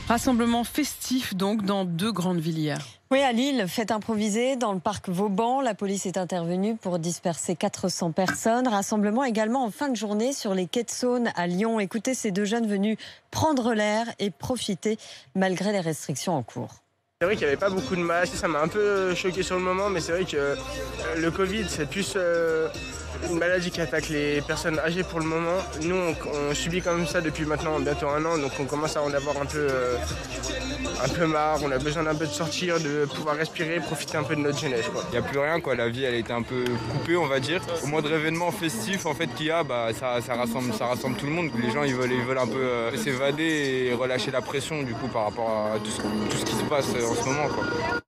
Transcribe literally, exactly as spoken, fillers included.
Rassemblement festif donc dans deux grandes villes hier. Oui, à Lille, fête improvisée dans le parc Vauban. La police est intervenue pour disperser quatre cents personnes. Rassemblement également en fin de journée sur les quais de Saône à Lyon. Écoutez ces deux jeunes venus prendre l'air et profiter malgré les restrictions en cours. C'est vrai qu'il n'y avait pas beaucoup de masques, ça m'a un peu choqué sur le moment, mais c'est vrai que le Covid, c'est plus euh, une maladie qui attaque les personnes âgées pour le moment. Nous, on, on subit comme ça depuis maintenant bientôt un an, donc on commence à en avoir un peu, euh, un peu marre. On a besoin d'un peu de sortir, de pouvoir respirer, profiter un peu de notre jeunesse, quoi. Il n'y a plus rien, quoi. La vie, elle a été un peu coupée, on va dire. Au moindre événement festif en fait, qu'il y a, bah, ça, ça, rassemble, ça rassemble tout le monde. Les gens, ils veulent, ils veulent un peu euh, s'évader et relâcher la pression, du coup, par rapport à tout ce, tout ce qui se passe en ce moment, quoi.